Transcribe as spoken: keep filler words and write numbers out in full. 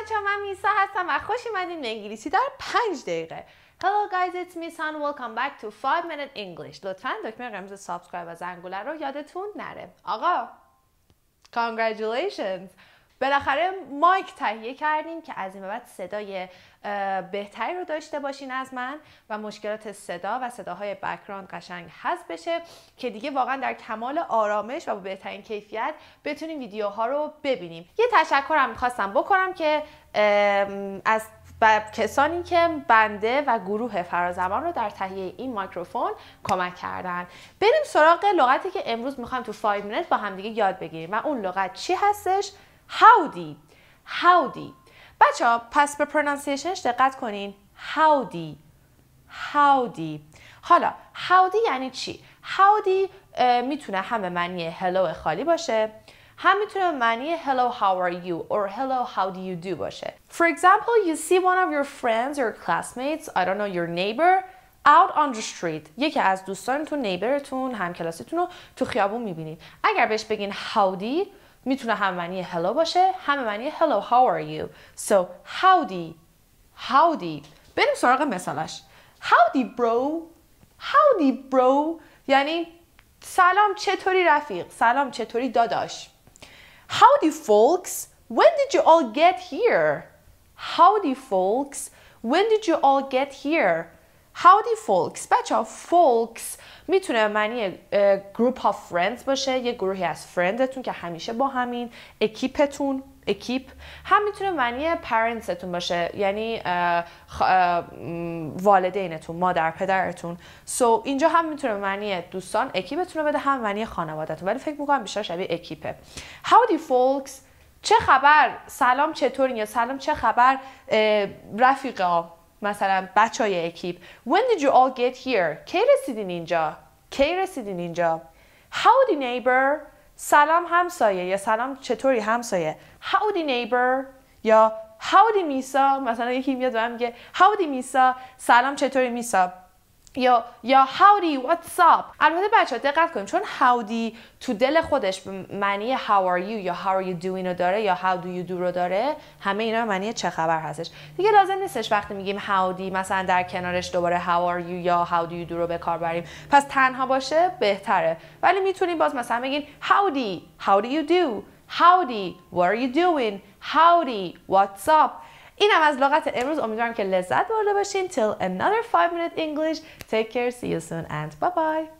بچه‌ها، من میسا هستم و خوش اومدین به انگلیسی در پنج دقیقه. Hello guys, it's Misan. Welcome back to five minute English. لطفاً دکمه قرمز سابسکرایب و زنگوله رو یادتون نره. آقا congratulations. بالاخره مایک تهیه کردیم که از این به بعد صدای بهتری رو داشته باشین از من و مشکلات صدا و صداهای بک‌گراند قشنگ حذف بشه که دیگه واقعا در کمال آرامش و با بهترین کیفیت بتونیم ویدیوها رو ببینیم. یه تشکر هم می‌خواستم بکنم که از و کسانی که بنده و گروه فرازمان رو در تهیه این میکروفون کمک کردن. بریم سراغ لغتی که امروز میخوایم تو پنج منت با همدیگه یاد بگیریم و اون لغت چی هستش؟ Howdy. Howdy. بچه ها پس به پرونانسیشنش دقت کنین. Howdy. Howdy. حالا howdy یعنی چی؟ Howdy میتونه هم به معنی hello خالی باشه، هم میتونه به معنی hello how are you or hello how do you do باشه. For example, you see one of your friends or classmates, I don't know, your neighbor out on the street. یکی از دوستانتون، نیبرتون، همکلاسیتون رو تو خیابون میبینید. اگر بهش بگین howdy میتونه هم معنی hello باشه، هم معنی hello how are you. So howdy. Howdy. بریم سراغ مثالش. Howdy bro. Howdy bro یعنی سلام چطوری رفیق؟ سلام چطوری داداش؟ Howdy folks, when did you all get here? Howdy folks, when did you all get here? Howdy folks. بچه ها folks میتونه معنی group of friends باشه، یه گروهی از فرندتون که همیشه با همین، اکیپتون، اکیپ. هم میتونه معنی پرنتستون باشه، یعنی والدینتون، مادر پدرتون. So اینجا هم میتونه معنی دوستان، اکیپتون رو بده، هم معنی خانوادهتون، ولی فکر میکنم بیشتر شبیه اکیپه. Howdy folks. چه خبر؟ سلام چطورین؟ یا سلام چه خبر رفیقا؟ مثلا بچه های اکیپ. When did you all get here? کی رسیدین اینجا؟ کی رسیدین اینجا؟ Howdy neighbor. سلام همسایه یا سلام چطوری همسایه. Howdy neighbor یا Howdy میسا. مثلا یکی میاد و میگه Howdy میسا، سلام چطوری میسا. یا یا Howdy what's up. البته بچه‌ها دقت کنیم چون Howdy تو دل خودش معنی How are you یا How are you doing رو داره یا How do you do رو داره، همه اینا معنی چه خبر هستش. دیگه لازم نیستش وقتی میگیم Howdy مثلا در کنارش دوباره How are you یا How do you do رو به کار بریم. پس تنها باشه بهتره، ولی میتونیم باز مثلا بگین Howdy, how do you do? Howdy, what are you doing? Howdy, what's up? اینم از لغت امروز. امیدوارم که لذت برده باشین. Till another five minute English. Take care. See you soon and bye bye.